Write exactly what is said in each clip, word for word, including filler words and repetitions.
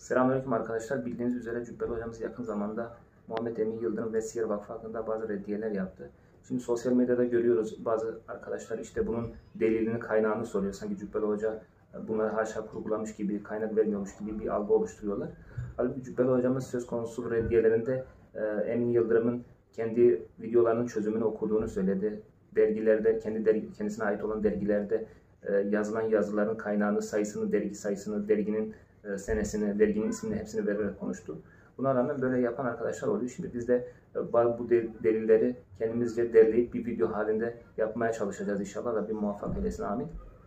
Selamünaleyküm arkadaşlar. Bildiğiniz üzere Cübbeli hocamız yakın zamanda Muhammed Emin Yıldırım ve Siyer Vakfı hakkında bazı reddiyeler yaptı. Şimdi sosyal medyada görüyoruz, bazı arkadaşlar işte bunun delilini, kaynağını soruyor. Sanki Cübbeli Hoca bunları haşa kurgulamış gibi, kaynak vermiyormuş gibi bir algı oluşturuyorlar. Halbuki Cübbeli hocamız söz konusu reddiyelerinde Emin Yıldırım'ın kendi videolarının çözümünü okuduğunu söyledi. Dergilerde, kendi dergi, kendisine ait olan dergilerde yazılan yazıların kaynağını, sayısını, dergi sayısını, derginin senesini, derginin ismini hepsini vererek konuştu. Buna rağmen böyle yapan arkadaşlar oluyor. Şimdi biz de bu delilleri kendimizce derleyip bir video halinde yapmaya çalışacağız inşallah. Rabbim muvaffak eylesin, amin.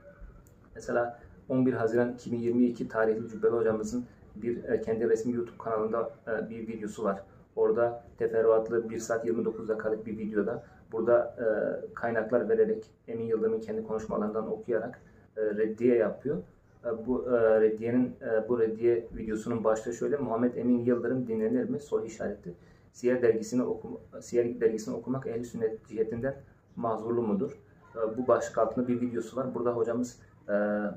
Mesela on bir Haziran iki bin yirmi iki tarihli Cübbeli hocamızın bir kendi resmi YouTube kanalında bir videosu var. Orada teferruatlı bir saat yirmi dokuz dakikalık bir videoda burada kaynaklar vererek, Emin Yıldırım'ın kendi konuşmalarından okuyarak reddiye yapıyor. Bu e, reddiyenin e, bu reddiye videosunun başlığı şöyle: Muhammed Emin Yıldırım dinlenir mi? Soru işareti. Siyer dergisini okuma, Siyer dergisini okumak ehli sünnet cihetinden mahzurlu mudur? E, bu başlık altında bir videosu var. Burada hocamız e,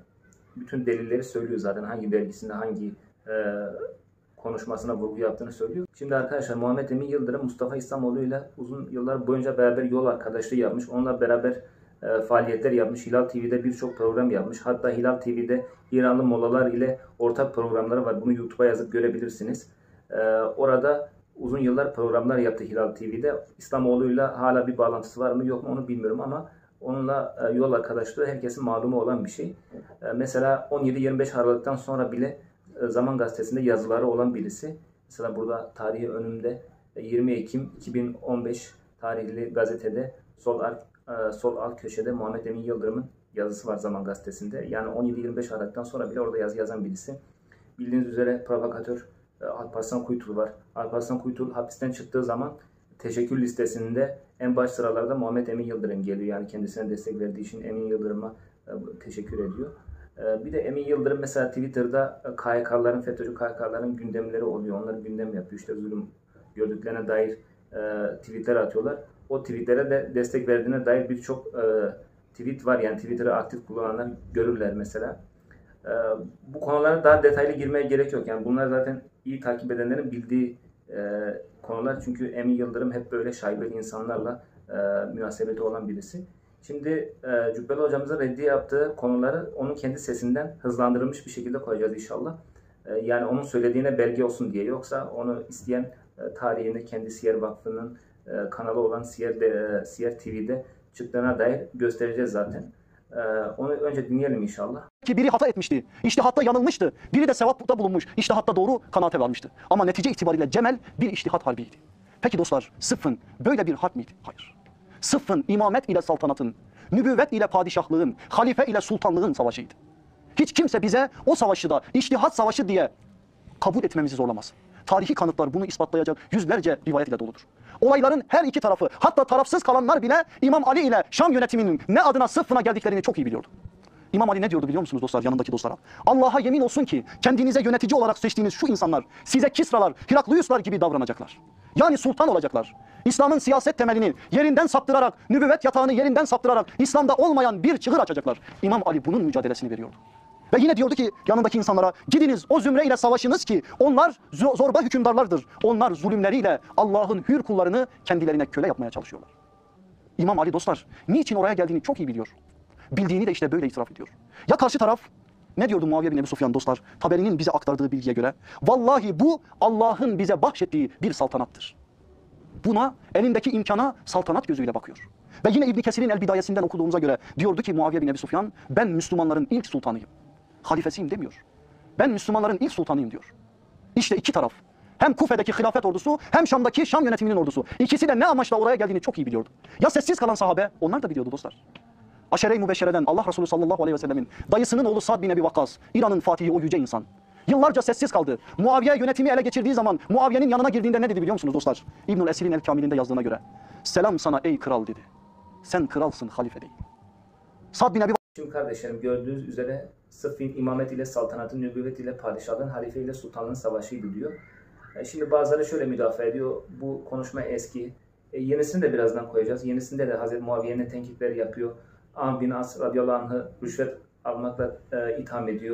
bütün delilleri söylüyor zaten, hangi dergisinde hangi e, konuşmasına vurgu yaptığını söylüyor. Şimdi arkadaşlar, Muhammed Emin Yıldırım Mustafa İslamoğlu ile uzun yıllar boyunca beraber yol arkadaşlığı yapmış. Onunla beraber E, faaliyetler yapmış. Hilal T V'de birçok program yapmış. Hatta Hilal T V'de İranlı mollalar ile ortak programları var. Bunu YouTube'a yazıp görebilirsiniz. E, orada uzun yıllar programlar yaptı Hilal T V'de. İslamoğlu'yla hala bir bağlantısı var mı yok mu onu bilmiyorum ama onunla e, yol arkadaşlığı herkesin malumu olan bir şey. E, mesela on yedi yirmi beş Aralık'tan sonra bile e, Zaman Gazetesi'nde yazıları olan birisi. Mesela burada tarihi önümde, e, yirmi Ekim iki bin on beş tarihli gazetede sol ark sol alt köşede Muhammed Emin Yıldırım'ın yazısı var Zaman Gazetesi'nde. Yani on yedi yirmi beş Aralık'tan sonra bile orada yazı yazan birisi. Bildiğiniz üzere provokatör Alparslan Kuytul var. Alparslan Kuytul hapisten çıktığı zaman teşekkür listesinde en baş sıralarda Muhammed Emin Yıldırım geliyor. Yani kendisine destek verdiği için Emin Yıldırım'a teşekkür ediyor. Bir de Emin Yıldırım mesela Twitter'da K Y K'ların, FETÖ'cü K Y K'ların gündemleri oluyor. Onları gündem yapıyor. İşte zulüm gördüklerine dair tweetler atıyorlar. O tweetlere de destek verdiğine dair birçok e, tweet var. Yani Twitter'ı aktif kullananlar görürler mesela. E, bu konulara daha detaylı girmeye gerek yok. Yani bunlar zaten iyi takip edenlerin bildiği e, konular. Çünkü Emin Yıldırım hep böyle şaibeli insanlarla e, münasebeti olan birisi. Şimdi e, Cübbeli hocamızın reddiye yaptığı konuları onun kendi sesinden hızlandırılmış bir şekilde koyacağız inşallah. E, yani onun söylediğine belge olsun diye. Yoksa onu isteyen e, tarihinde kendi Siyer Vakfı'nın kanalı olan Siyer, de, Siyer T V'de çıktığına dair göstereceğiz zaten. Ee, onu önce dinleyelim inşallah. Ki biri hata etmişti, içtihatta yanılmıştı. Biri de sevapta bulunmuş, içtihatta doğru kanaate varmıştı. Ama netice itibariyle Cemel bir içtihat harbiydi. Peki dostlar, Sıffın böyle bir harp miydi? Hayır. Sıffın imamet ile saltanatın, nübüvvet ile padişahlığın, halife ile sultanlığın savaşıydı. Hiç kimse bize o savaşı da içtihat savaşı diye kabul etmemizi zorlamaz. Tarihi kanıtlar bunu ispatlayacak yüzlerce rivayet ile doludur. Olayların her iki tarafı, hatta tarafsız kalanlar bile İmam Ali ile Şam yönetiminin ne adına Sıffın'a geldiklerini çok iyi biliyordu. İmam Ali ne diyordu biliyor musunuz dostlar, yanındaki dostlara? Allah'a yemin olsun ki kendinize yönetici olarak seçtiğiniz şu insanlar size Kisralar, Herakliuslar gibi davranacaklar. Yani sultan olacaklar. İslam'ın siyaset temelini yerinden saptırarak, nübüvvet yatağını yerinden saptırarak İslam'da olmayan bir çığır açacaklar. İmam Ali bunun mücadelesini veriyordu. Ve yine diyordu ki yanındaki insanlara, gidiniz o zümre ile savaşınız ki onlar zorba hükümdarlardır. Onlar zulümleriyle Allah'ın hür kullarını kendilerine köle yapmaya çalışıyorlar. İmam Ali dostlar niçin oraya geldiğini çok iyi biliyor. Bildiğini de işte böyle itiraf ediyor. Ya karşı taraf ne diyordu Muaviye bin Ebi Sufyan dostlar? Taberi'nin bize aktardığı bilgiye göre, vallahi bu Allah'ın bize bahşettiği bir saltanattır. Buna, elindeki imkana saltanat gözüyle bakıyor. Ve yine İbn Kesir'in El Bidayesinden okuduğumuza göre diyordu ki Muaviye bin Ebi Sufyan, ben Müslümanların ilk sultanıyım. Halifesiyim demiyor. Ben Müslümanların ilk sultanıyım diyor. İşte iki taraf. Hem Kufe'deki hilafet ordusu hem Şam'daki Şam yönetiminin ordusu. İkisi de ne amaçla oraya geldiğini çok iyi biliyordu. Ya sessiz kalan sahabe? Onlar da biliyordu dostlar. Aşere-i Mübeşşere'den Allah Resulü sallallahu aleyhi ve sellemin dayısının oğlu Sa'd bin Ebi Vakkas, İran'ın fatihi o yüce insan. Yıllarca sessiz kaldı. Muaviye yönetimi ele geçirdiği zaman Muaviye'nin yanına girdiğinde ne dedi biliyor musunuz dostlar? İbnül Esir'in El Kamil'inde yazdığına göre. Selam sana ey kral dedi. Sen kralsın, halife değil. Sa'd bin Ebi Şimdi kardeşlerim, gördüğünüz üzere Sıffin imamet ile saltanatın, nübüvvet ile padişahlığın, halife ile sultanlığın savaşıydı diyor. E şimdi bazıları şöyle müdafaa ediyor. Bu konuşma eski. E yenisini de birazdan koyacağız. Yenisinde de Hazreti Muaviye'nin tenkitleri yapıyor. Amr bin As radıyallahu anh'ı rüşvet almakla e, itham ediyor.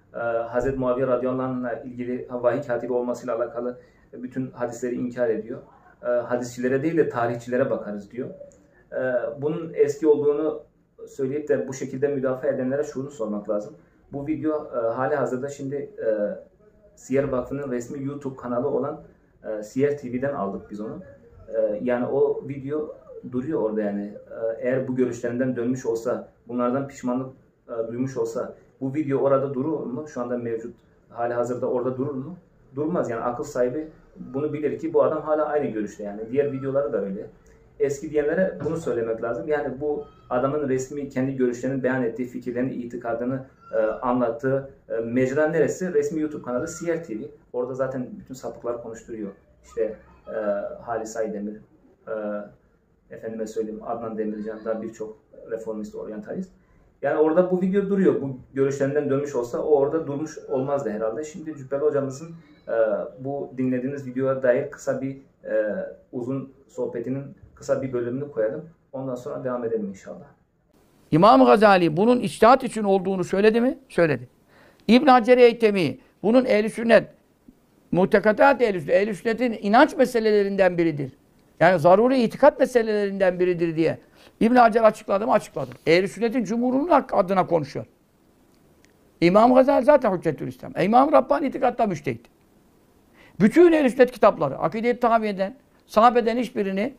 e, Hazreti Muaviye radıyallahu anh'la ilgili vahiy katibi olmasıyla alakalı bütün hadisleri inkar ediyor. E, hadisçilere değil de tarihçilere bakarız diyor. E, bunun eski olduğunu söyleyip de bu şekilde müdafaa edenlere şunu sormak lazım. Bu video e, hali hazırda şimdi e, Siyer Vakfı'nın resmi YouTube kanalı olan e, Siyer T V'den aldık biz onu. E, yani o video duruyor orada yani. E, eğer bu görüşlerinden dönmüş olsa, bunlardan pişmanlık e, duymuş olsa bu video orada durur mu? Şu anda mevcut hali hazırda orada durur mu? Durmaz yani, akıl sahibi bunu bilir ki bu adam hala aynı görüşte yani. Diğer videoları da öyle. Eski diyenlere bunu söylemek lazım. Yani bu adamın resmi kendi görüşlerini beyan ettiği, fikirlerini, itikadını e, anlattığı e, mecra neresi? Resmi YouTube kanalı Siyer T V. Orada zaten bütün sapıkları konuşturuyor. İşte e, Halis Aydemir, e, efendime söyleyeyim Adnan Demircan da birçok reformist, oryantalist. Yani orada bu video duruyor. Bu görüşlerinden dönmüş olsa o orada durmuş olmazdı herhalde. Şimdi Cübbeli hocamızın e, bu dinlediğiniz videoya dair kısa bir e, uzun sohbetinin kısa bir bölümünü koyalım. Ondan sonra devam edelim inşallah. İmam Gazali bunun içtihat için olduğunu söyledi mi? Söyledi. İbn Hacer Eytemi bunun ehl-i sünnet, mutekatat ehl-i sünnet, ehl-i sünnetin inanç meselelerinden biridir. Yani zaruri itikat meselelerinden biridir diye İbn Hacer açıkladı mı? Açıkladı. Ehl-i sünnetin cumhurunun adına konuşuyor. İmam Gazali zaten Hüccetülislam. E, İmam Rabbani itikatta müştehit. Bütün ehl-i sünnet kitapları, akide-i tahaviyeden, sahabeden hiçbirini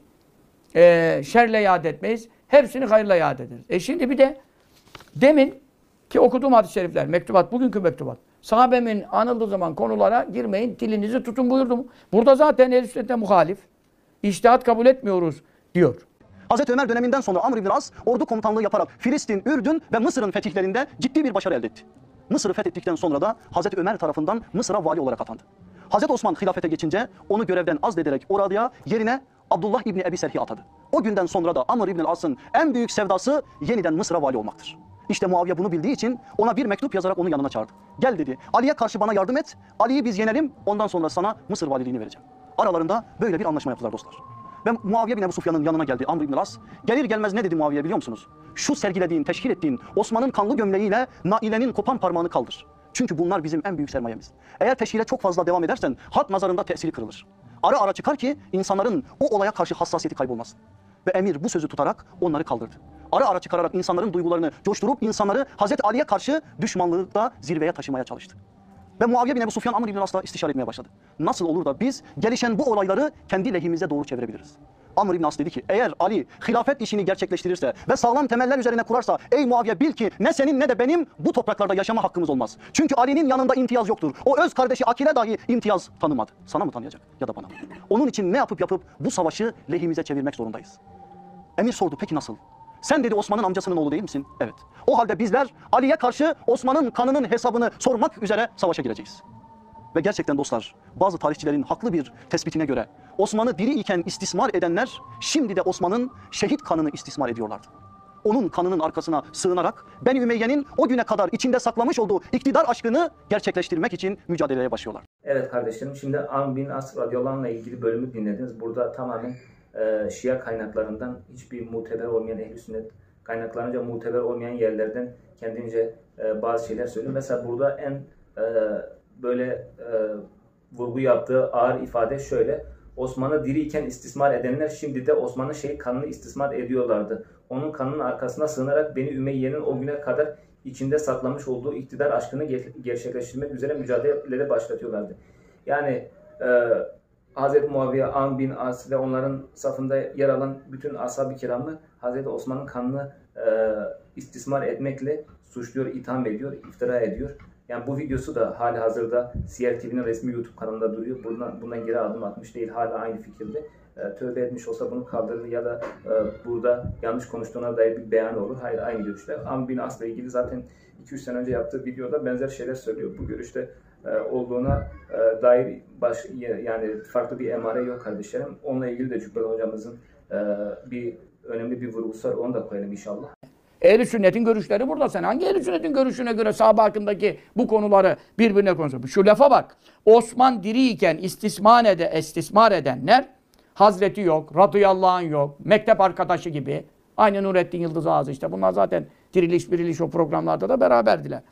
e, şerle yad etmeyiz. Hepsini hayırla yad ederiz. E şimdi bir de demin ki okuduğum hadis-i şerifler, mektubat, bugünkü mektubat. Sahabemin anıldığı zaman konulara girmeyin, dilinizi tutun buyurdu mu? Burada zaten ehl-i sünnete muhalif. İçtihat kabul etmiyoruz diyor. Hazreti Ömer döneminden sonra Amr ibn As ordu komutanlığı yaparak Filistin, Ürdün ve Mısır'ın fetihlerinde ciddi bir başarı elde etti. Mısır'ı fethettikten sonra da Hazreti Ömer tarafından Mısır'a vali olarak atandı. Hazreti Osman hilafete geçince onu görevden azlederek oraya yerine Abdullah İbni Ebi Serhi atadı. O günden sonra da Amr ibn As'ın en büyük sevdası yeniden Mısır'a vali olmaktır. İşte Muaviye bunu bildiği için ona bir mektup yazarak onu yanına çağırdı. Gel dedi, Ali'ye karşı bana yardım et, Ali'yi biz yenelim, ondan sonra sana Mısır valiliğini vereceğim. Aralarında böyle bir anlaşma yaptılar dostlar. Ve Muaviye bin Ebu Sufyan'ın yanına geldi Amr ibn As. Gelir gelmez ne dedi Muaviye biliyor musunuz? Şu sergilediğin, teşkil ettiğin Osman'ın kanlı gömleğiyle Naile'nin kopan parmağını kaldır. Çünkü bunlar bizim en büyük sermayemiz. Eğer teşhire çok fazla devam edersen halk nazarında tesiri kırılır. Ara ara çıkar ki insanların o olaya karşı hassasiyeti kaybolmasın. Ve emir bu sözü tutarak onları kaldırdı. Ara ara çıkararak insanların duygularını coşturup insanları Hazreti Ali'ye karşı düşmanlıkta zirveye taşımaya çalıştı. Ve Muaviye bin Ebu Sufyan Amr ibn As'la istişare etmeye başladı. Nasıl olur da biz gelişen bu olayları kendi lehimize doğru çevirebiliriz? Amr ibn As dedi ki eğer Ali hilafet işini gerçekleştirirse ve sağlam temeller üzerine kurarsa ey Muaviye bil ki ne senin ne de benim bu topraklarda yaşama hakkımız olmaz. Çünkü Ali'nin yanında imtiyaz yoktur. O öz kardeşi Akil'e dahi imtiyaz tanımadı. Sana mı tanıyacak ya da bana mı? Onun için ne yapıp yapıp bu savaşı lehimize çevirmek zorundayız. Emir sordu peki nasıl? Sen dedi Osman'ın amcasının oğlu değil misin? Evet. O halde bizler Ali'ye karşı Osman'ın kanının hesabını sormak üzere savaşa gireceğiz. Ve gerçekten dostlar bazı tarihçilerin haklı bir tespitine göre Osman'ı diri iken istismar edenler şimdi de Osman'ın şehit kanını istismar ediyorlardı. Onun kanının arkasına sığınarak Beni Ümeyye'nin o güne kadar içinde saklamış olduğu iktidar aşkını gerçekleştirmek için mücadeleye başlıyorlar. Evet kardeşlerim, şimdi Amr bin As radıyallahu anh'la ilgili bölümü dinlediniz. Burada tamamen e, Şia kaynaklarından hiçbir muteber olmayan ehl-i sünnet kaynaklarınca muteber olmayan yerlerden kendince e, bazı şeyler söylüyor. Mesela burada en e, böyle e, vurgu yaptığı ağır ifade şöyle: Osman'ı diriyken istismar edenler şimdi de Osman'ın şey kanını istismar ediyorlardı. Onun kanının arkasına sığınarak Beni Ümeyye'nin o güne kadar içinde saklamış olduğu iktidar aşkını gerçekleştirmek üzere mücadele başlatıyorlardı. Yani e, Hazreti Muaviye, Amr bin As ve onların safında yer alan bütün ashab-ı kiramı Hazreti Osman'ın kanını e, istismar etmekle suçluyor, itham ediyor, iftira ediyor. Yani bu videosu da hali hazırda Siyer T V'nin resmi YouTube kanalında duruyor. Bundan, bundan geri adım atmış değil, hala aynı fikirde. E, tövbe etmiş olsa bunu kaldırır ya da e, burada yanlış konuştuğuna dair bir beyan olur. Hayır, aynı görüşte. Amr bin As'la ilgili zaten iki üç sene önce yaptığı videoda benzer şeyler söylüyor. Bu görüşte e, olduğuna e, dair baş, yani farklı bir emare yok kardeşlerim. Onunla ilgili de Cübbeli hocamızın e, bir önemli bir vurgusu var. Onu da koyalım inşallah. Ehl-i sünnetin görüşleri burada. Sen hangi ehl-i sünnetin görüşüne göre sahabe hakkındaki bu konuları birbirine konuşuyorsun? Şu lafa bak. Osman diriyken istismar, ede, istismar edenler Hazreti yok, radıyallahu anh yok, mektep arkadaşı gibi. Aynı Nurettin Yıldız Ağzı işte. Bunlar zaten diriliş biriliş o programlarda da beraberdiler.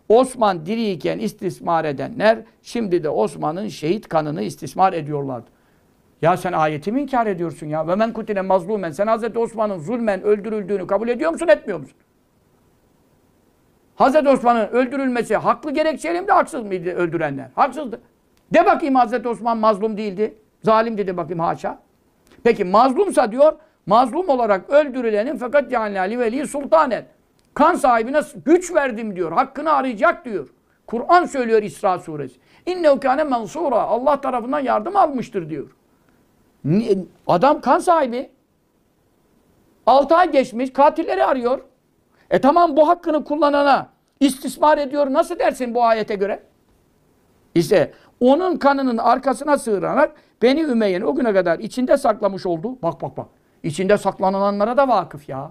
Osman diriyken istismar edenler şimdi de Osman'ın şehit kanını istismar ediyorlardı. Ya sen ayeti mi inkar ediyorsun ya? Ve men kutile mazlumen. Sen Hazreti Osman'ın zulmen öldürüldüğünü kabul ediyor musun, etmiyor musun? Hazreti Osman'ın öldürülmesi haklı gerekçeli mi de haksız mıydı öldürenler? Haksızdı. De bakayım Hazreti Osman mazlum değildi. Zalim dedi bakayım, haşa. Peki mazlumsa diyor, mazlum olarak öldürülenin fakat yani Ali Veli Sultanen. Kan sahibine güç verdim diyor. Hakkını arayacak diyor. Kur'an söylüyor İsra suresi. İnnehu kâne mensûrâ. Allah tarafından yardım almıştır diyor. Adam kan sahibi. Altı ay geçmiş, katilleri arıyor. E tamam, bu hakkını kullanana istismar ediyor. Nasıl dersin bu ayete göre? İşte onun kanının arkasına sığınarak Beni Ümeyye'nin o güne kadar içinde saklamış olduğu, bak bak bak, içinde saklananlara da vakıf ya.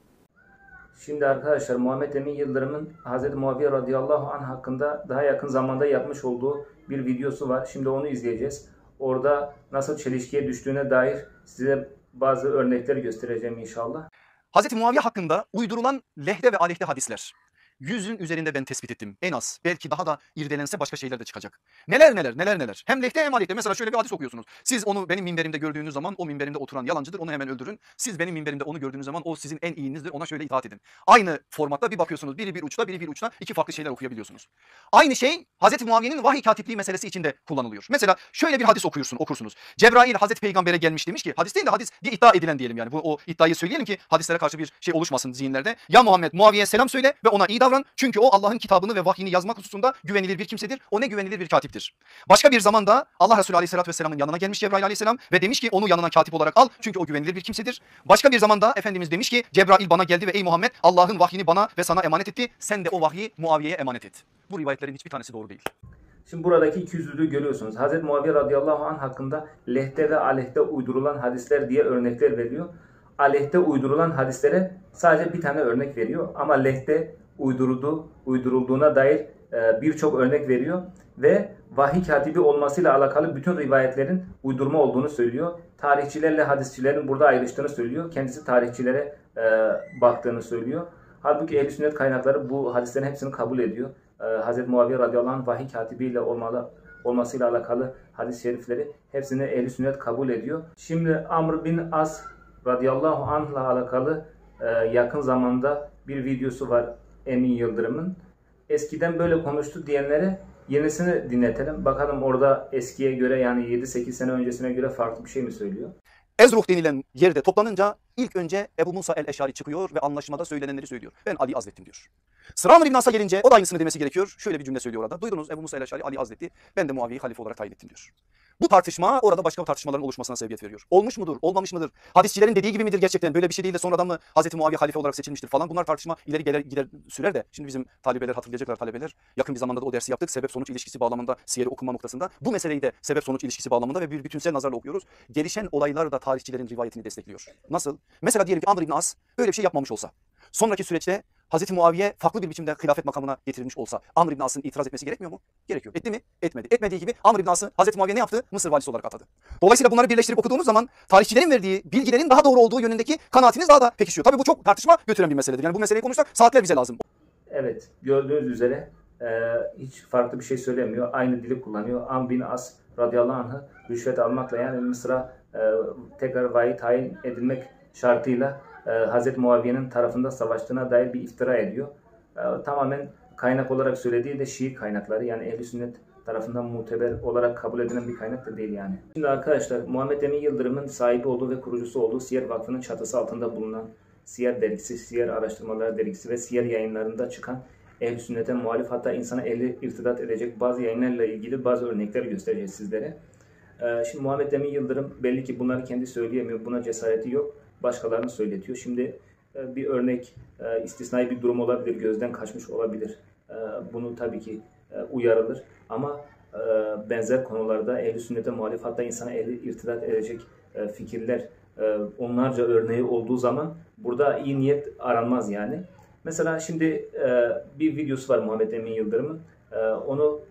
Şimdi arkadaşlar Muhammed Emin Yıldırım'ın Hazreti Muaviye radıyallahu anh hakkında daha yakın zamanda yapmış olduğu bir videosu var. Şimdi onu izleyeceğiz. Orada nasıl çelişkiye düştüğüne dair size bazı örnekler göstereceğim inşallah. Hazreti Muaviye hakkında uydurulan lehde ve aleyhte hadisler. Yüzün üzerinde ben tespit ettim. En az. Belki daha da irdelense başka şeyler de çıkacak. Neler neler neler neler. Hem lehte hem aleyhte. Mesela şöyle bir hadis okuyorsunuz. Siz onu benim minberimde gördüğünüz zaman o minberimde oturan yalancıdır. Onu hemen öldürün. Siz benim minberimde onu gördüğünüz zaman o sizin en iyinizdir. Ona şöyle itaat edin. Aynı formatta bir bakıyorsunuz. Biri bir uçta, biri bir uçta. İki farklı şeyler okuyabiliyorsunuz. Aynı şey Hazreti Muaviye'nin vahiy katipliği meselesi içinde kullanılıyor. Mesela şöyle bir hadis okuyorsun, okursunuz. Cebrail Hazreti Peygamber'e gelmiş demiş ki, hadis değil de hadis diye iddia edilen diyelim yani. Bu o iddiayı söyleyelim ki hadislere karşı bir şey oluşmasın zihinlerde. Ya Muhammed, Muaviye'ye selam söyle ve ona iyi davran. Çünkü o Allah'ın kitabını ve vahyini yazmak hususunda güvenilir bir kimsedir. O ne güvenilir bir katiptir. Başka bir zamanda Allah Resulü Aleyhisselatü Vesselam'ın yanına gelmiş Cebrail Aleyhisselam ve demiş ki onu yanına katip olarak al. Çünkü o güvenilir bir kimsedir. Başka bir zamanda Efendimiz demiş ki Cebrail bana geldi ve ey Muhammed Allah'ın vahyini bana ve sana emanet etti. Sen de o vahyi Muaviye'ye emanet et. Bu rivayetlerin hiçbir tanesi doğru değil. Şimdi buradaki ikiyüzlülüğü görüyorsunuz. Hazreti Muaviye radıyallahu anh hakkında lehte ve aleyhte uydurulan hadisler diye örnekler veriyor. Aleyhte uydurulan hadislere sadece bir tane örnek veriyor. Ama lehte uyduruldu, uydurulduğuna dair e, birçok örnek veriyor. Ve vahiy katibi olmasıyla alakalı bütün rivayetlerin uydurma olduğunu söylüyor. Tarihçilerle hadisçilerin burada ayrıştığını söylüyor. Kendisi tarihçilere e, baktığını söylüyor. Halbuki ehl-i sünnet kaynakları bu hadislerin hepsini kabul ediyor. Ee, Hazreti Muaviye radıyallahu anh vahiy katibiyle olmalı, olmasıyla alakalı hadis-i şerifleri hepsini ehl-i sünnet kabul ediyor. Şimdi Amr bin As radıyallahu anh'la alakalı e, yakın zamanda bir videosu var Emin Yıldırım'ın. Eskiden böyle konuştu diyenlere yenisini dinletelim. Bakalım orada eskiye göre, yani yedi sekiz sene öncesine göre farklı bir şey mi söylüyor? Ezruh denilen yerde toplanınca ilk önce Ebu Musa el-Eşari çıkıyor ve anlaşmada söylenenleri söylüyor. Ben Ali azlettim diyor. Sıra Amr ibn As'a gelince o da aynısını demesi gerekiyor. Şöyle bir cümle söylüyor orada. Duydunuz, Ebu Musa el-Eşari Ali azletti. Ben de Muaviye'yi halife olarak tayin ettim diyor. Bu tartışma orada başka tartışmaların oluşmasına sebebiyet veriyor. Olmuş mudur, olmamış mıdır? Hadisçilerin dediği gibi midir gerçekten? Böyle bir şey değil de sonradan mı Hazreti Muaviye halife olarak seçilmiştir falan. Bunlar tartışma ileri gelir, gider sürer de. Şimdi bizim talebeler hatırlayacaklar talebeler. Yakın bir zamanda da o dersi yaptık. Sebep sonuç ilişkisi bağlamında, siyeri okuma noktasında. Bu meseleyi de sebep sonuç ilişkisi bağlamında ve bir bütünsel nazarla okuyoruz. Gelişen olaylar da tarihçilerin rivayetini destekliyor. Nasıl? Mesela diyelim ki Amr ibn As böyle bir şey yapmamış olsa. Sonraki süreçte Hazreti Muaviye farklı bir biçimde hilafet makamına getirilmiş olsa Amr ibn As'ın itiraz etmesi gerekmiyor mu? Gerekiyor. Etti mi? Etmedi. Etmediği gibi Amr ibn As'ı Hazreti Muaviye ne yaptı? Mısır valisi olarak atadı. Dolayısıyla bunları birleştirip okuduğumuz zaman tarihçilerin verdiği bilgilerin daha doğru olduğu yönündeki kanaatiniz daha da pekişiyor. Tabii bu çok tartışma götüren bir meseledir. Yani bu meseleyi konuşsak saatler bize lazım. Evet, gördüğünüz üzere e, hiç farklı bir şey söylemiyor. Aynı dili kullanıyor. Amr bin As radıyallahu anh'ı rüşvet almakla, yani Mısır'a e, tekrar vahiy tayin edilmek şartıyla e, Hazreti Muaviye'nin tarafında savaştığına dair bir iftira ediyor. E, tamamen kaynak olarak söylediği de Şii kaynakları, yani Ehl-i Sünnet tarafından muteber olarak kabul edilen bir kaynak da değil yani. Şimdi arkadaşlar, Muhammed Emin Yıldırım'ın sahibi olduğu ve kurucusu olduğu Siyer Vakfı'nın çatısı altında bulunan Siyer dergisi, Siyer Araştırmalar dergisi ve Siyer yayınlarında çıkan Ehl-i Sünnet'e muhalif, hatta insana ehli irtidat edecek bazı yayınlarla ilgili bazı örnekler göstereceğiz sizlere. Ee, şimdi Muhammed Emin Yıldırım belli ki bunları kendi söyleyemiyor, buna cesareti yok, başkalarını söyletiyor. Şimdi e, bir örnek, e, istisnai bir durum olabilir, gözden kaçmış olabilir. E, bunu tabii ki e, uyarılır ama e, benzer konularda Ehl-i Sünnet'e muhalif, hatta insana ehli irtidat edecek e, fikirler, e, onlarca örneği olduğu zaman burada iyi niyet aranmaz yani. Mesela şimdi e, bir videosu var Muhammed Emin Yıldırım'ın. E, onu e,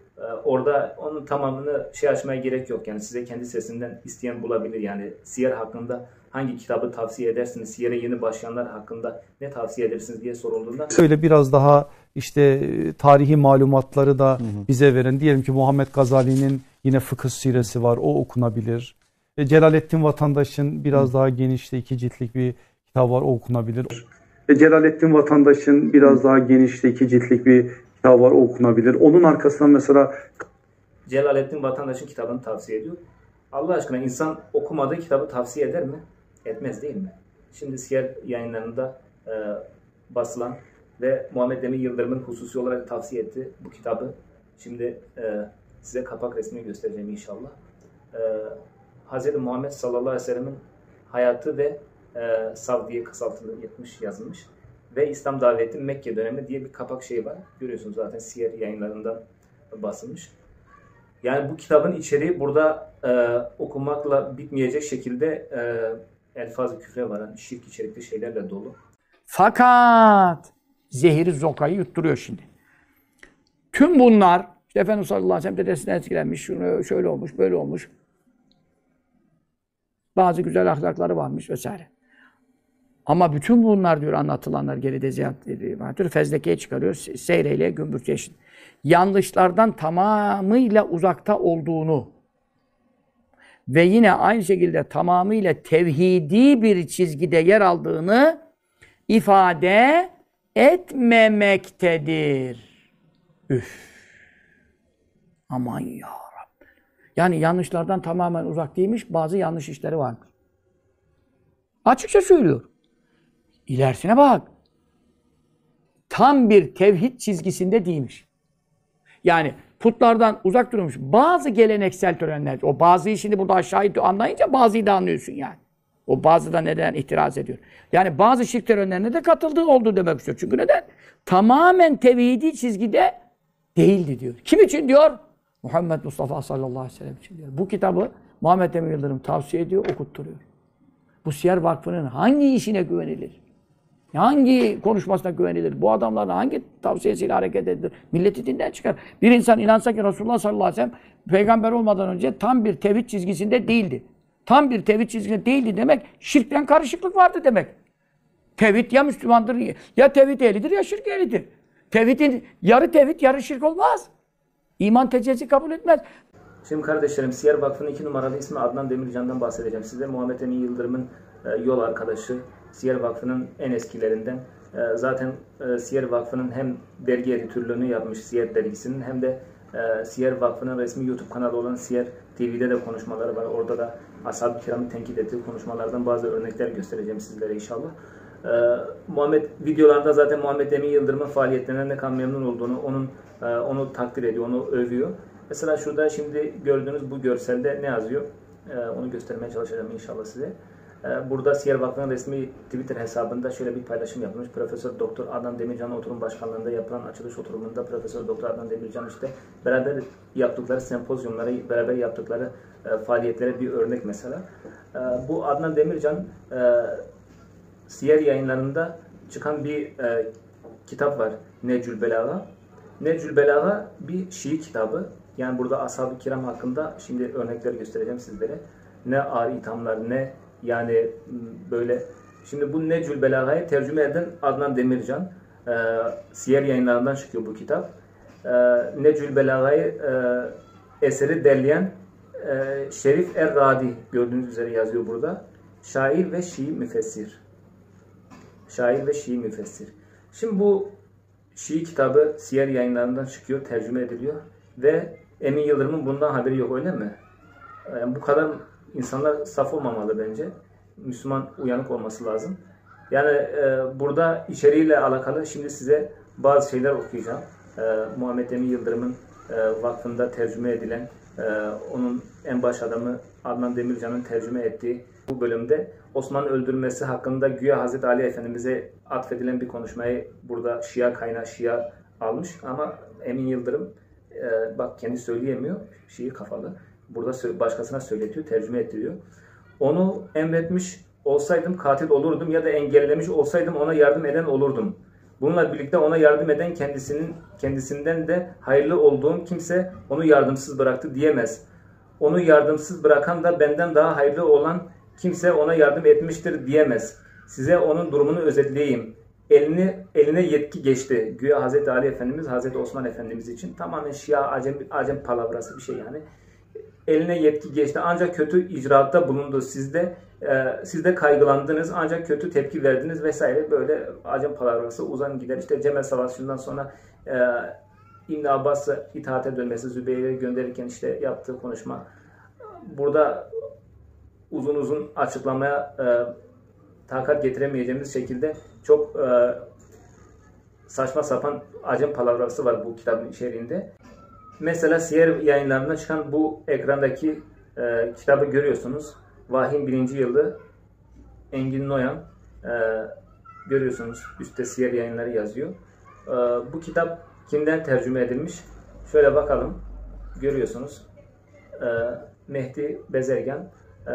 orada onun tamamını şey açmaya gerek yok. Yani size kendi sesinden isteyen bulabilir. Yani siyer hakkında hangi kitabı tavsiye edersiniz? Siyere yeni başlayanlar hakkında ne tavsiye edersiniz diye sorulduğunda. Öyle biraz daha işte tarihi malumatları da hı hı. bize veren, diyelim ki Muhammed Gazali'nin yine Fıkıh Siresi var, o okunabilir. E, Celalettin Vatandaş'ın biraz hı. daha genişte iki ciltlik bir kitap var, o okunabilir. E, Celalettin Vatandaş'ın biraz daha genişte iki ciltlik bir kitap var, o okunabilir. Onun arkasından mesela Celalettin Vatandaş'ın kitabını tavsiye ediyor. Allah aşkına insan okumadığı kitabı tavsiye eder mi? Etmez değil mi? Şimdi Siyer yayınlarında e, basılan ve Muhammed Emin Yıldırım'ın hususi olarak tavsiye ettiği bu kitabı şimdi e, size kapak resmini göstereceğim inşallah. E, Hz. Muhammed sallallahu aleyhi ve sellem'in hayatı ve e, sav diye kısaltılı yetmiş yazılmış ve İslam daveti Mekke dönemi diye bir kapak şey var. Görüyorsunuz zaten Siyer yayınlarından basılmış. Yani bu kitabın içeriği burada e, okumakla bitmeyecek şekilde e, elfaz-ı küfre varan, şirk içerikli şeylerle dolu. Fakat zehiri zokayı yutturuyor şimdi. Tüm bunlar, işte Efendimiz sallallahu aleyhi ve sellem dedesinden etkilenmiş, şunu şöyle olmuş, böyle olmuş. Bazı güzel ahlakları varmış vesaire. Ama bütün bunlar diyor anlatılanlar geride ziyaret fezlekeye çıkarıyor, seyreyle gümbürtü eşit. Yanlışlardan tamamıyla uzakta olduğunu ve yine aynı şekilde tamamıyla tevhidi bir çizgide yer aldığını ifade etmemektedir. Üf. Aman ya Rabbi. Yani yanlışlardan tamamen uzak değilmiş, bazı yanlış işleri varmış. Açıkça söylüyor. İlerisine bak. Tam bir tevhid çizgisinde değilmiş. Yani putlardan uzak durmuş. Bazı geleneksel törenler, o bazıyı şimdi burada aşağıyı anlayınca bazıyı da anlıyorsun yani. O bazı da neden itiraz ediyor. Yani bazı şirk törenlerine de katıldığı oldu demek istiyor. Çünkü neden? Tamamen tevhidi çizgide değildi diyor. Kim için diyor? Muhammed Mustafa sallallahu aleyhi ve sellem için diyor. Bu kitabı Muhammed Emin Yıldırım tavsiye ediyor, okutturuyor. Bu Siyer Vakfı'nın hangi işine güvenilir? Hangi konuşmasına güvenilir? Bu adamların hangi tavsiyesiyle hareket edilir? Milleti dinden çıkar. Bir insan inansa ki Resulullah sallallahu aleyhi ve sellem peygamber olmadan önce tam bir tevhid çizgisinde değildi. Tam bir tevhid çizgisinde değildi demek, şirkten karışıklık vardı demek. Tevhid ya Müslümandır, ya tevhid ehlidir ya şirk ehlidir. Tevhidin yarı tevhid, yarı şirk olmaz. İman tecezzi kabul etmez. Şimdi kardeşlerim, Siyer Vakfı'nın iki numaralı ismi Adnan Demircan'dan bahsedeceğim size. Muhammed Emin Yıldırım'ın e, yol arkadaşı, Siyer Vakfı'nın en eskilerinden. E, zaten e, Siyer Vakfı'nın hem dergi editörlüğünü yapmış Siyer dergisinin, hem de e, Siyer Vakfı'nın resmi YouTube kanalı olan Siyer T V'de de konuşmaları var. Orada da Ashab-ı Kiram'ı tenkit ettiği konuşmalardan bazı örnekler göstereceğim sizlere inşallah. E, Muhammed videolarda zaten Muhammed Emin Yıldırım'ın faaliyetlerinden ne kadar memnun olduğunu, onun e, onu takdir ediyor, onu övüyor. Mesela şurada şimdi gördüğünüz bu görselde ne yazıyor? Ee, onu göstermeye çalışacağım inşallah size. Ee, burada Siyer Vakfı'nın resmi Twitter hesabında şöyle bir paylaşım yapılmış. Profesör Doktor Adnan Demircan'ın oturum başkanlığında yapılan açılış oturumunda Profesör Doktor Adnan Demircan işte beraber yaptıkları sempozyumları, beraber yaptıkları e, faaliyetlere bir örnek mesela. E, bu Adnan Demircan e, Siyer yayınlarında çıkan bir e, kitap var. Necül Belaga. Necül Belaga bir Şii kitabı. Yani burada Ashab-ı Kiram hakkında şimdi örnekler göstereceğim sizlere. Ne ağır ithamlar, ne yani böyle. Şimdi bu Necül Belaga'yı tercüme eden Adnan Demircan. E, Siyer yayınlarından çıkıyor bu kitap. E, Necül Belaga'yı e, eseri derleyen e, Şerif Er-Radi gördüğünüz üzere yazıyor burada. Şair ve Şii müfessir. Şair ve Şii müfessir. Şimdi bu Şii kitabı Siyer yayınlarından çıkıyor, tercüme ediliyor ve Emin Yıldırım'ın bundan haberi yok, öyle mi? Yani bu kadar insanlar saf olmamalı bence. Müslüman uyanık olması lazım. Yani e, burada içeriğiyle alakalı şimdi size bazı şeyler okuyacağım. E, Muhammed Emin Yıldırım'ın e, vakfında tercüme edilen, e, onun en baş adamı Adnan Demircan'ın tercüme ettiği bu bölümde Osman'ın öldürülmesi hakkında güya Hazreti Ali Efendimiz'e atfedilen bir konuşmayı burada Şia kaynağı Şia almış ama Emin Yıldırım e, bak kendi söyleyemiyor, Şii kafalı. Burada başkasına söyletiyor, tercüme ettiriyor. Onu emretmiş olsaydım katil olurdum ya da engellemiş olsaydım ona yardım eden olurdum. Bununla birlikte ona yardım eden kendisinin kendisinden de hayırlı olduğum kimse onu yardımsız bıraktı diyemez. Onu yardımsız bırakan da benden daha hayırlı olan kimse ona yardım etmiştir diyemez. Size onun durumunu özetleyeyim. Elini, eline yetki geçti. Güya Hazreti Ali Efendimiz, Hazreti Osman Efendimiz için tamamen Şia, Acem, Acem palavrası bir şey yani. Eline yetki geçti ancak kötü icraatta bulundu. Sizde e, siz de kaygılandınız ancak kötü tepki verdiniz vesaire, böyle Acem palavrası uzan gider. İşte Cemel Savaşı'ndan sonra e, İbn Abbas'ı itaate dönmesi, Zübeyir'e gönderirken işte yaptığı konuşma. Burada uzun uzun açıklamaya e, takat getiremeyeceğimiz şekilde çok e, saçma sapan Acem palavrası var bu kitabın içeriğinde. Mesela Siyer yayınlarında çıkan bu ekrandaki e, kitabı görüyorsunuz. Vahyin birinci yılı, Engin Noyan e, görüyorsunuz. Üstte Siyer yayınları yazıyor. E, bu kitap kimden tercüme edilmiş? Şöyle bakalım. Görüyorsunuz. E, Mehdi Bezergan, e,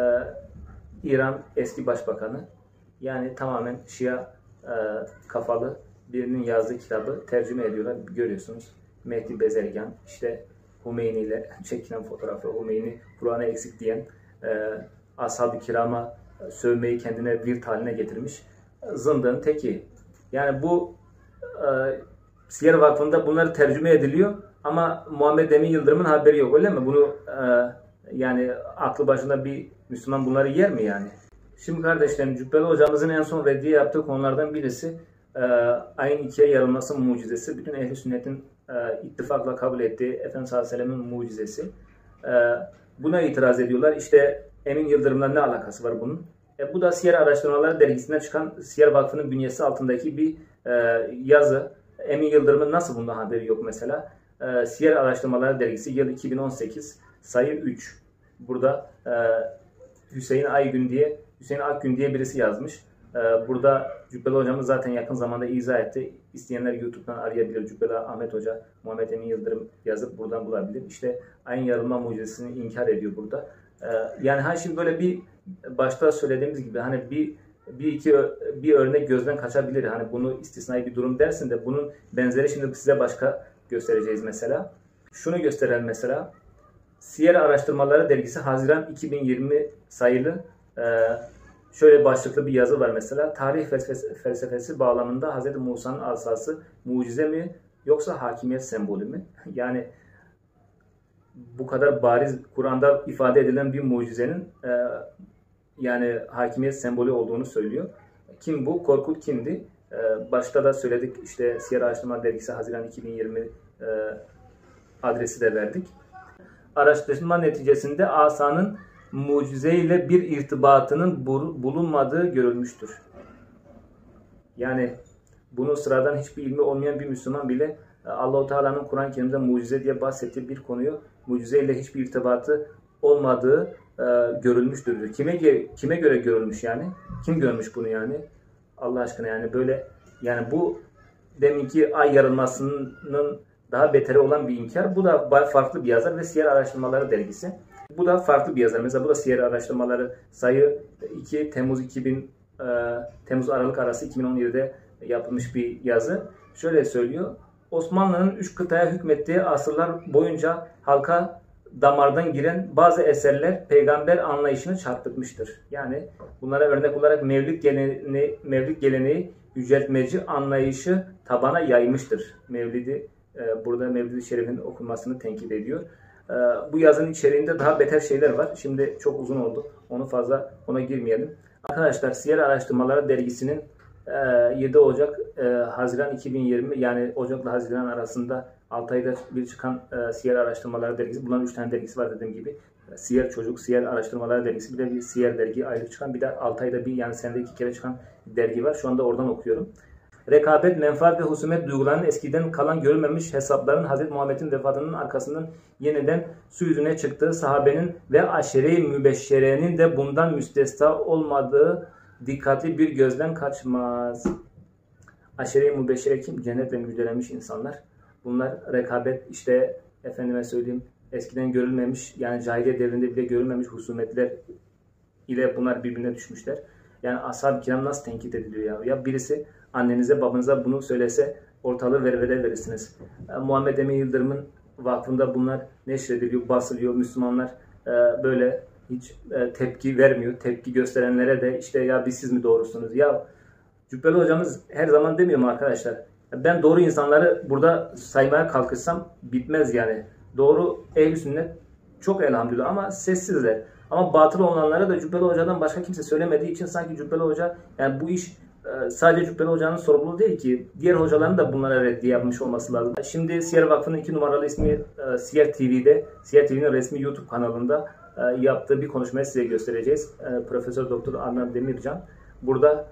İran eski başbakanı. Yani tamamen Şia e, kafalı birinin yazdığı kitabı tercüme ediyorlar. Görüyorsunuz. Mehdi Bezergan, işte Hümeyni ile çekilen fotoğrafı, Hümeyni Kur'an'a eksik diyen, e, ashab-ı kirama sövmeyi kendine virt haline getirmiş zındığın teki. Yani bu e, Siyer Vakfı'nda bunları tercüme ediliyor ama Muhammed Emin Yıldırım'ın haberi yok, öyle mi? Bunu e, yani aklı başında bir Müslüman bunları yer mi yani? Şimdi kardeşlerim, Cübbeli hocamızın en son reddiye yaptığı konulardan birisi e, ayın ikiye yarılması mucizesi. Bütün ehl-i sünnetin e, ittifakla kabul ettiği Efendimiz sallallahu aleyhi ve sellem'in mucizesi. E, buna itiraz ediyorlar. İşte Emin Yıldırım'la ne alakası var bunun? E, bu da Siyer Araştırmaları dergisinden çıkan Siyer Vakfı'nın bünyesi altındaki bir e, yazı. Emin Yıldırım'ın nasıl bundan haberi yok mesela? E, Siyer Araştırmaları dergisi yıl iki bin on sekiz sayı üç. Burada e, Hüseyin Aygün diye Hüseyin Akgün diye birisi yazmış. Ee, burada Cübbeli hocamız zaten yakın zamanda izah etti. İsteyenler YouTube'dan arayabilir. Cübbeli Ahmet Hoca, Muhammed Emin Yıldırım yazıp buradan bulabilir. İşte ayın yarılma mucizesini inkar ediyor burada. Ee, yani hani şimdi böyle bir başta söylediğimiz gibi hani bir bir iki bir örnek gözden kaçabilir. Hani bunu istisnai bir durum dersin de bunun benzeri şimdi size başka göstereceğiz mesela. Şunu gösterelim mesela. Siyer Araştırmaları dergisi Haziran iki bin yirmi sayılı e, şöyle başlıklı bir yazı var mesela. Tarih felsefesi, felsefesi bağlamında Hz. Musa'nın asası mucize mi yoksa hakimiyet sembolü mü? Yani bu kadar bariz Kur'an'da ifade edilen bir mucizenin e, yani hakimiyet sembolü olduğunu söylüyor. Kim bu? Korkut kimdi? E, başta da söyledik, işte Siyer Araştırma Dergisi Haziran iki bin yirmi e, adresi de verdik. Araştırma neticesinde asanın mucizeyle bir irtibatının bulunmadığı görülmüştür. Yani bunu sıradan hiçbir ilmi olmayan bir Müslüman bile Allah-u Teala'nın Kur'an-ı Kerim'de mucize diye bahsettiği bir konuyu mucizeyle hiçbir irtibatı olmadığı e, görülmüştür. Kime kime göre görülmüş yani? Kim görmüş bunu yani? Allah aşkına yani böyle yani bu deminki ay yarılmasının daha beteri olan bir inkar. Bu da farklı bir yazar ve Siyer Araştırmaları dergisi. Bu da farklı bir yazar. Mesela bu da Siyer Araştırmaları sayı iki Temmuz iki bin e, Temmuz Aralık arası iki bin on yedi'de yapılmış bir yazı. Şöyle söylüyor. Osmanlı'nın üç kıtaya hükmettiği asırlar boyunca halka damardan giren bazı eserler peygamber anlayışını çarpıtmıştır. Yani bunlara örnek olarak Mevlid geleneği, Mevlid geleneği yüceltmeci anlayışı tabana yaymıştır. Mevlid'i e, burada Mevlid-i Şerif'in okunmasını tenkit ediyor. E, bu yazının içeriğinde daha beter şeyler var. Şimdi çok uzun oldu. Onu fazla ona girmeyelim. Arkadaşlar Siyer Araştırmaları dergisinin e, yedi Ocak e, Haziran iki bin yirmi yani Ocak'la Haziran arasında altı ayda bir çıkan e, Siyer Araştırmaları dergisi. Bunların üç tane dergisi var dediğim gibi. Siyer Çocuk, Siyer Araştırmaları dergisi, bir de bir Siyer dergi ayrı çıkan, bir de altı ayda bir yani senede iki kere çıkan dergi var. Şu anda oradan okuyorum. Rekabet, menfaat ve husumet duygularının eskiden kalan görülmemiş hesapların Hz. Muhammed'in vefatının arkasından yeniden su yüzüne çıktığı, sahabenin ve aşere-i mübeşşerenin de bundan müstesna olmadığı dikkatli bir gözden kaçmaz. Aşere-i mübeşşere kim? Cennetle müjdelenmiş insanlar. Bunlar rekabet, işte efendime söyleyeyim eskiden görülmemiş, yani cahiliye devrinde bile görülmemiş husumetler ile bunlar birbirine düşmüşler. Yani ashab-ı kiram nasıl tenkit ediliyor ya? Ya birisi annenize babanıza bunu söylese ortalığı vervele verirsiniz. E, Muhammed Emin Yıldırım'ın vakfında bunlar neşrediliyor, basılıyor. Müslümanlar e, böyle hiç e, tepki vermiyor. Tepki gösterenlere de işte ya biz siz mi doğrusunuz? Ya Cübbeli hocamız her zaman demiyor mu arkadaşlar? Ben doğru insanları burada saymaya kalkışsam bitmez yani. Doğru ehl-i sünnet çok elhamdülillah ama sessizler. Ama batıl olanlara da Cübbeli Hoca'dan başka kimse söylemediği için sanki Cübbeli Hoca, yani bu iş sadece Cübbeli Hoca'nın sorumluluğu değil ki. Diğer hocaların da bunlara reddiye yapmış olması lazım. Şimdi Siyer Vakfı'nın iki numaralı ismi Siyer T V'de, Siyer T V'nin resmi YouTube kanalında yaptığı bir konuşmayı size göstereceğiz. Profesör Doktor Adnan Demircan burada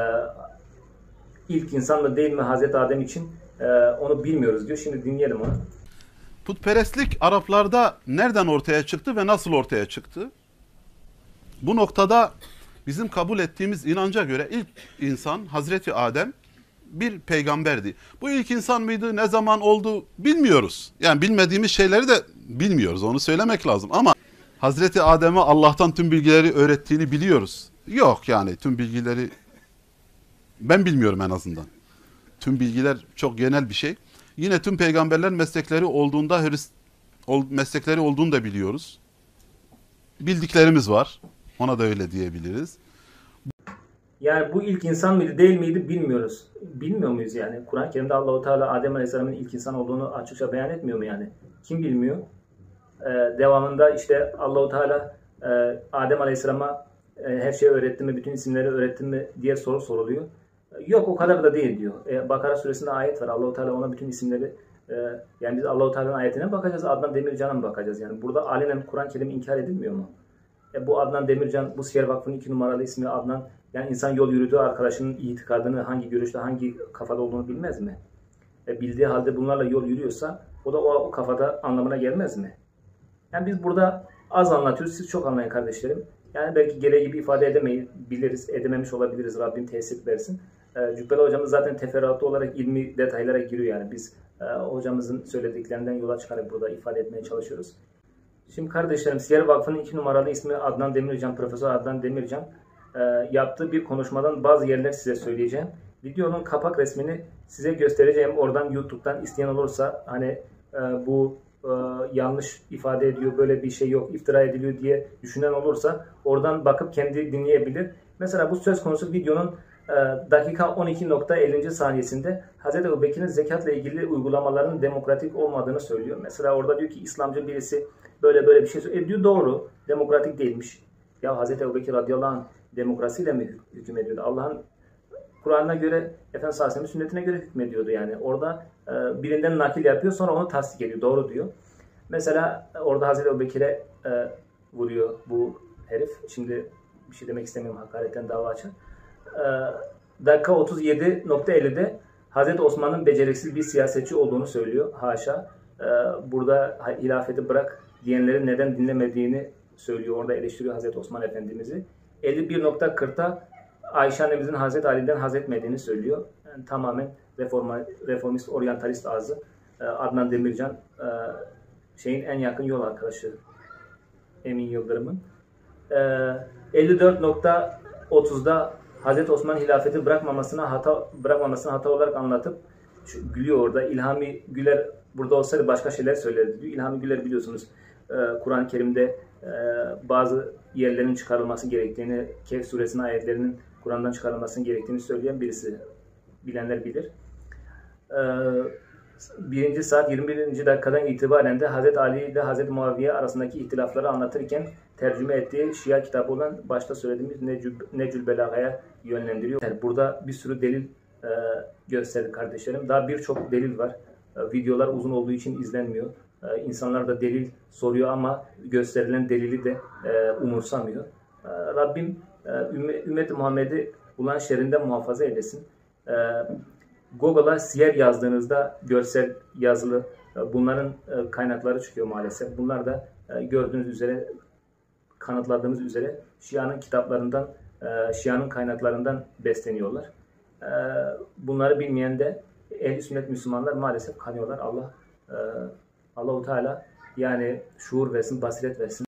ilk insan mı değil mi Hazreti Adem için onu bilmiyoruz diyor. Şimdi dinleyelim onu. Putperestlik Araplarda nereden ortaya çıktı ve nasıl ortaya çıktı? Bu noktada bizim kabul ettiğimiz inanca göre ilk insan Hazreti Adem bir peygamberdi. Bu ilk insan mıydı? Ne zaman oldu? Bilmiyoruz. Yani bilmediğimiz şeyleri de bilmiyoruz. Onu söylemek lazım. Ama Hazreti Adem'e Allah'tan tüm bilgileri öğrettiğini biliyoruz. Yok yani tüm bilgileri ben bilmiyorum en azından. Tüm bilgiler çok genel bir şey. Yine tüm peygamberler meslekleri olduğunda Hrist meslekleri olduğunu da biliyoruz. Bildiklerimiz var. Ona da öyle diyebiliriz. Yani bu ilk insan mıydı değil miydi bilmiyoruz. Bilmiyor muyuz yani? Kur'an-ı Kerim'de Allahu Teala Adem Aleyhisselam'ın ilk insan olduğunu açıkça beyan etmiyor mu yani? Kim bilmiyor? Ee, devamında işte Allahu Teala e, Adem Aleyhisselam'a e, her şeyi öğretti mi, bütün isimleri öğretti mi diye soru soruluyor. Yok o kadar da değil diyor. E, Bakara suresinde ayet var. Allahu Teala ona bütün isimleri e, yani biz Allahu Teala'nın ayetine bakacağız, Adnan Demircan'a mı bakacağız? Yani burada alenen Kur'an-ı Kerim inkar edilmiyor mu? E, bu Adnan Demircan, bu Siyer Vakfı'nın iki numaralı ismi Adnan. Yani insan yol yürüdüğü arkadaşının itikadını hangi görüşte, hangi kafada olduğunu bilmez mi? E, bildiği halde bunlarla yol yürüyorsa o da o, o kafada anlamına gelmez mi? Yani biz burada az anlatıyoruz, siz çok anlayın kardeşlerim. Yani belki gereği gibi ifade edemeyebiliriz, edememiş olabiliriz, Rabbim tesir versin. E, Cübbeli hocamız zaten teferruatlı olarak ilmi detaylara giriyor yani. Biz e, hocamızın söylediklerinden yola çıkarak burada ifade etmeye çalışıyoruz. Şimdi kardeşlerim, Siyer Vakfı'nın iki numaralı ismi Adnan Demircan, Profesör Adnan Demircan e, yaptığı bir konuşmadan bazı yerler size söyleyeceğim. Videonun kapak resmini size göstereceğim. Oradan YouTube'dan isteyen olursa hani e, bu e, yanlış ifade ediyor, böyle bir şey yok, iftira ediliyor diye düşünen olursa oradan bakıp kendi dinleyebilir. Mesela bu söz konusu videonun e, dakika on iki nokta elli. saniyesinde Hazreti Ebubekir'in zekatla ilgili uygulamaların demokratik olmadığını söylüyor. Mesela orada diyor ki İslamcı birisi böyle böyle bir şey söylüyor. E diyor doğru, demokratik değilmiş. Ya Hazreti Ebubekir radıyallahu anh demokrasiyle mi hüküm ediyordu? Allah'ın Kur'an'ına göre, Efendimiz sallallahu aleyhi ve sellem sünnetine göre hükmediyordu yani. Orada e, birinden nakil yapıyor, sonra onu tasdik ediyor. Doğru diyor. Mesela orada Hazreti Ebubekir'e e, vuruyor bu herif. Şimdi bir şey demek istemiyorum, hakaretten dava açar. E, dakika otuz yedi nokta ellide Hazreti Osman'ın beceriksiz bir siyasetçi olduğunu söylüyor. Haşa. E, burada hilafeti bırak diyenlerin neden dinlemediğini söylüyor. Orada eleştiriyor Hazreti Osman Efendimiz'i. elli bir nokta kırkta Ayşe annemizin Hazreti Ali'den haz etmediğini söylüyor. Yani tamamen reforma, reformist, oryantalist ağzı. Ee, Adnan Demircan e, şeyin en yakın yol arkadaşı Emin Yıldırım'ın. Ee, elli dört nokta otuzda Hazreti Osman hilafeti bırakmamasına hata bırakmamasını hata olarak anlatıp şu, gülüyor orada. İlhami Güler burada olsaydı başka şeyler söylerdi diyor. İlhami Güler biliyorsunuz e, Kur'an-ı Kerim'de e, bazı yerlerin çıkarılması gerektiğini, Kehf suresinin ayetlerinin Kur'an'dan çıkarılmasının gerektiğini söyleyen birisi. Bilenler bilir. Ee, birinci saat yirmi birinci dakikadan itibaren de Hazreti Ali ile Hazreti Muaviye arasındaki ihtilafları anlatırken tercüme ettiği Şia kitabı olan başta söylediğimiz Necül, Necül Belaga'ya yönlendiriyor. Yani burada bir sürü delil e, gösterdi kardeşlerim. Daha birçok delil var. E, videolar uzun olduğu için izlenmiyor. E, insanlar da delil soruyor ama gösterilen delili de e, umursamıyor. E, Rabbim Ümmet-i Muhammed'i ulan şerrinden muhafaza eylesin. Google'a Siyer yazdığınızda görsel, yazılı bunların kaynakları çıkıyor maalesef. Bunlar da gördüğünüz üzere, kanıtladığımız üzere Şia'nın kitaplarından, Şia'nın kaynaklarından besleniyorlar. Bunları bilmeyen de ehl-i sünnet Müslümanlar maalesef kanıyorlar. Allah, Allah-u Teala yani şuur versin, basiret versin.